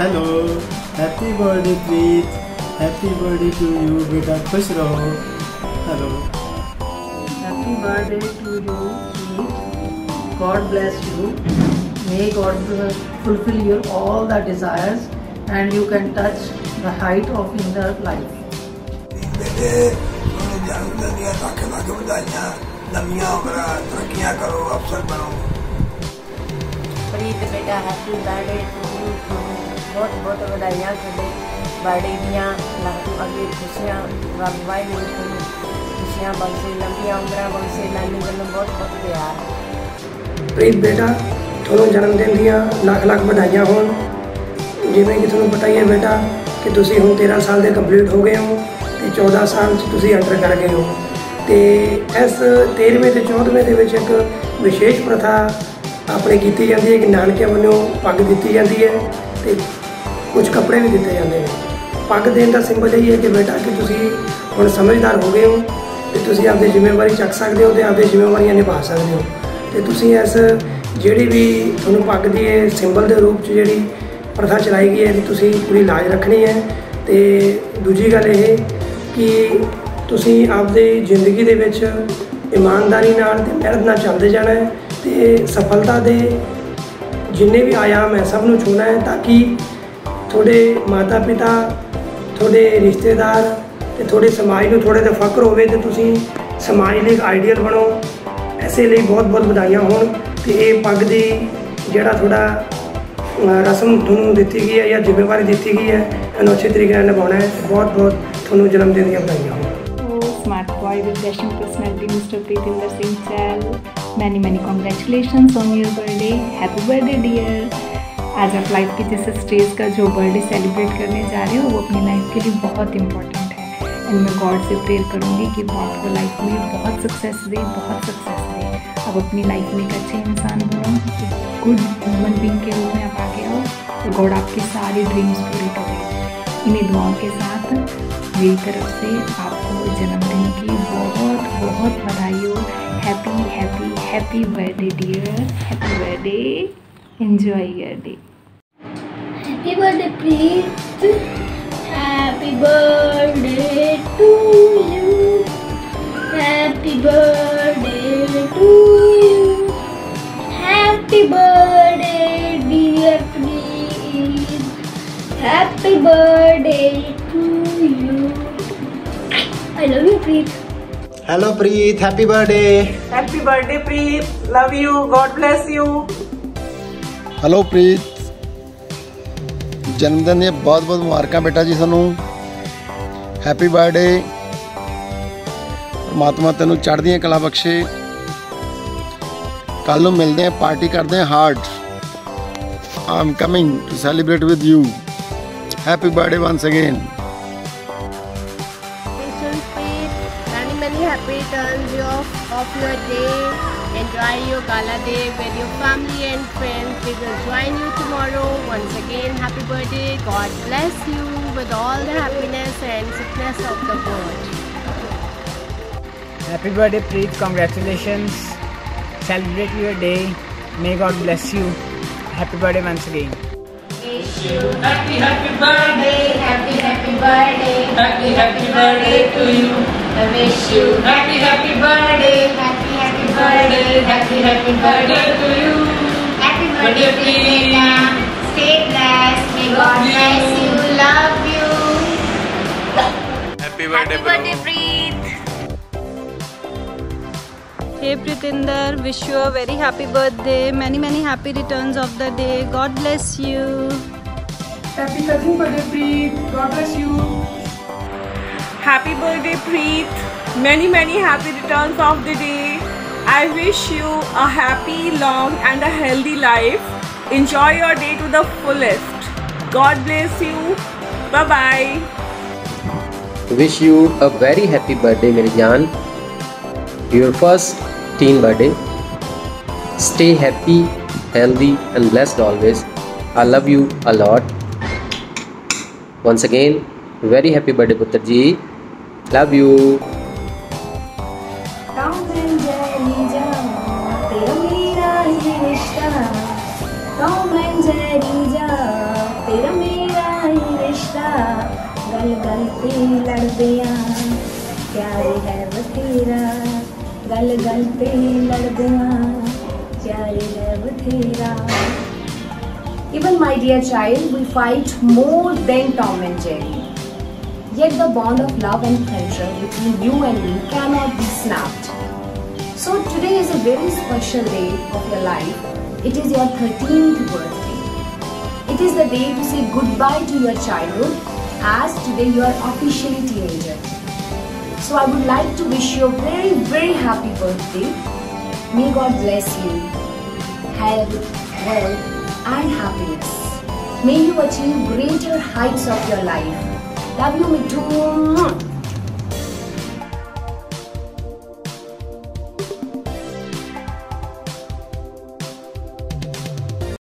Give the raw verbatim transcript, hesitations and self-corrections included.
Hello, happy birthday Preet, happy birthday to you बेटा, खुश रहो। Hello, happy birthday to you Preet, God bless you, may God fulfill your all the desires and you can touch the height of inner life. बेटे जन्मदिन दिया लाख लाख बधाइयां, लंबियां उम्र, तरक्कियां करो, अफसर बनो। प्रीत बेटा हैप्पी बर्थडे टू यू, बहुत बहुत बधाइयां तुझे बर्थडे दियां, लाख अगे खुशियां रब वाहिगुरू तुहानू खुशियां बख्शे, लंबियां उम्र बख्शे, नानी वालों बहुत बहुत प्यार। प्रीत बेटा ਤੁਹਾਨੂੰ ਜਨਮ ਦਿਨ ਦੀਆਂ ਲੱਖ ਲੱਖ ਵਧਾਈਆਂ ਹੋਣ। ਜਿਵੇਂ ਕਿ ਤੁਹਾਨੂੰ ਪਤਾ ਹੀ ਹੈ ਬੇਟਾ ਕਿ ਤੁਸੀਂ ਹੁਣ ਤੇਰਾਂ ਸਾਲ ਦੇ ਕੰਪਲੀਟ ਹੋ ਗਏ ਹੋ ਤੇ ਚੌਦਾਂ ਸਾਲ 'ਚ ਤੁਸੀਂ ਐਂਟਰ ਕਰ ਗਏ ਹੋ ਤੇ ਇਸ ਤੇਰ੍ਹਵੇਂ ਤੇ ਚੌਦ੍ਹਵੇਂ ਦੇ ਵਿੱਚ ਇੱਕ ਵਿਸ਼ੇਸ਼ ਪ੍ਰਥਾ ਆਪਣੇ ਕੀਤੀ ਜਾਂਦੀ ਹੈ ਕਿ ਨਾਨਕਿਆਂ ਵੱਲੋਂ ਪੱਗ ਦਿੱਤੀ ਜਾਂਦੀ ਹੈ ਤੇ ਕੁਝ ਕੱਪੜੇ ਵੀ ਦਿੱਤੇ ਜਾਂਦੇ ਨੇ। ਪੱਗ ਦੇਣ ਦਾ ਸਿੰਬਲ ਇਹ ਹੈ ਕਿ ਬੇਟਾ ਕਿ ਤੁਸੀਂ ਹੁਣ ਸਮਝਦਾਰ ਹੋ ਗਏ ਹੋ ਤੇ ਤੁਸੀਂ ਆਪਣੀ ਜ਼ਿੰਮੇਵਾਰੀ ਚੱਕ ਸਕਦੇ ਹੋ ਤੇ ਆਪਣੀ ਜ਼ਿੰਮੇਵਾਰੀਆਂ ਨਿਭਾ ਸਕਦੇ ਹੋ ਤੇ ਤੁਸੀਂ ਇਸ ਜਿਹੜੀ ਵੀ ਤੁਹਾਨੂੰ ਪੱਗ ਦੀ ਇਹ ਸਿੰਬਲ ਦੇ ਰੂਪ 'ਚ ਜਿਹੜੀ ਪ੍ਰਥਾ ਚਲਾਈ ਗਈ ਹੈ ਇਹਦੀ ਤੁਸੀਂ ਪੂਰੀ ਲਾਜ ਰੱਖਣੀ ਹੈ ਤੇ ਦੂਜੀ ਗੱਲ ਇਹ ਕਿ ਤੁਸੀਂ ਆਪਦੀ ਜ਼ਿੰਦਗੀ ਦੇ ਵਿੱਚ ਇਮਾਨਦਾਰੀ ਨਾਲ ਤੇ ਮਿਹਨਤ ਨਾਲ ਚੱਲਦੇ ਜਾਣਾ ਹੈ ਤੇ ਸਫਲਤਾ ਦੇ ਜਿੰਨੇ ਵੀ ਆयाम ਹੈ ਸਭ ਨੂੰ ਛੂਹਣਾ ਹੈ ਤਾਂ ਕਿ ਤੁਹਾਡੇ ਮਾਤਾ ਪਿਤਾ ਤੁਹਾਡੇ ਰਿਸ਼ਤੇਦਾਰ ਤੇ ਤੁਹਾਡੇ ਸਮਾਜ ਨੂੰ ਥੋੜ੍ਹਾ ਜਿਹਾ ਫਖਰ ਹੋਵੇ ਤੇ ਤੁਸੀਂ ਸਮਾਜ ਲਈ ਇੱਕ ਆਈਡੀਅਲ ਬਣੋ। ਇਸੇ ਲਈ ਬਹੁਤ ਬਹੁਤ ਵਧਾਈਆਂ ਹੋਣ ਤੇ ਇਹ ਪੱਗ ਦੀ ਜਿਹੜਾ ਥੋੜਾ ਰਸਮ ਤੁਹਾਨੂੰ ਦਿੱਤੀ ਗਈ ਹੈ ਜਾਂ ਜ਼ਿੰਮੇਵਾਰੀ ਦਿੱਤੀ ਗਈ ਹੈ ਇਹਨੂੰ ਅੱਛੇ ਤਰੀਕੇ ਨਾਲ ਨਿਭਾਉਣਾ ਹੈ। ਬਹੁਤ ਬਹੁਤ ਤੁਹਾਨੂੰ ਜਨਮ ਦਿਨ ਦੀਆਂ ਵਧਾਈਆਂ ਹੋਣ। Smart boy with dashing personality, Mister Pritinder Singh Chal. Many many congratulations on your birthday. Happy birthday dear. आज आप लाइफ के जिस स्टेज का जो बर्थडे सेलिब्रेट करने जा रहे हो वो अपनी लाइफ के लिए बहुत इंपॉर्टेंट है एंड मैं गॉड से प्रेयर करूँगी कि वो आपको लाइफ में बहुत सक्सेस दे, बहुत सक्सेस दे। आप अपनी लाइफ में एक अच्छे इंसान बनो, गुड ह्यूमन बीइंग के रूप में आप आगे आओ और गॉड आपकी सारी ड्रीम्स पूरी करे। इन्हीं दुआओं के साथ मेरी तरफ से आपको जन्मदिन की बहुत बहुत बधाई हो। Happy happy happy birthday dear, happy birthday, enjoy your day. Happy birthday Preet, happy birthday to you, happy birthday to you, happy birthday dear Preet, happy birthday to you. I love you Preet. Hello Preet, happy birthday. Happy birthday Preet, love you, God bless you. Hello Preet, जन्मदिन दी बहुत बहुत मुबारक बेटा जी थानू। Happy birthday, परमात्मा तेनू चढ़दियां कला बख्शे। कल नूं मिलदे हैं, पार्टी करते हैं hard. I am coming to celebrate with you. Happy birthday once again. Many many happy returns of, of your day. Enjoy your gala day with your family and friends. We will join you tomorrow. Once again, happy birthday. God bless you with all the happiness and success of the world. Happy birthday Preet, congratulations. Celebrate your day. May God bless you. Happy birthday once again. Wish you happy happy birthday, happy happy birthday, happy happy birthday to you. I wish you happy happy birthday, happy happy birthday, happy happy birthday to you. Happy birthday Preet, stay blessed, may God bless you, love you. Happy birthday, Happy birthday Preet. Hey Pritinder, wish you a very happy birthday. Many many happy returns of the day. God bless you. Happy thirteenth birthday Preet, God bless you। Happy birthday Preet, many many happy returns of the day. I wish you a happy, long and a healthy life. Enjoy your day to the fullest. God bless you. Bye bye. Wish you a very happy birthday मेरी जान, your first teen birthday. Stay happy, healthy and blessed always. I love you a lot. Once again, very happy birthday पुत्र जी, love you. Tom and Jerry जा, तेरा मेरा ही रिश्ता, Tom and Jerry जा, तेरा मेरा गल गल पे लड़दे आ प्यार है बथेरा गल गल पे लड़दे आ प्यार है बथेरा. Even my dear child, we fight more than Tom and Jerry. Yet the bond of love and friendship between you and me cannot be snapped. So today is a very special day of your life. It is your thirteenth birthday. It is the day to say goodbye to your childhood, as today you are officially teenager. So I would like to wish you a very very happy birthday. May God bless you, health, wealth and happiness. May you achieve greater heights of your life. Love you, Mithu.